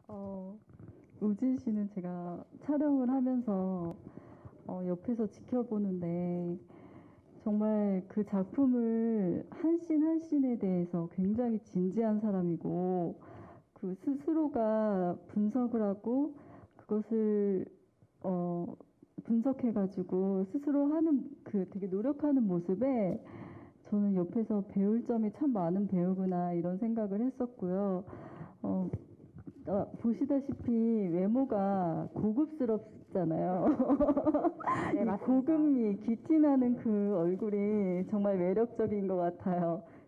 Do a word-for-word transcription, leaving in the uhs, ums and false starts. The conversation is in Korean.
어, 우진 씨는 제가 촬영을 하면서 어, 옆에서 지켜보는데 정말 그 작품을 한 씬 한 씬에 대해서 굉장히 진지한 사람이고 그 스스로가 분석을 하고 그것을 어, 분석해가지고 스스로 하는 그 되게 노력하는 모습에 저는 옆에서 배울 점이 참 많은 배우구나 이런 생각을 했었고요. 어, 어, 보시다시피 외모가 고급스럽잖아요. 네, 이 맞습니다. 고급미, 기티나는 그 얼굴이 정말 매력적인 것 같아요.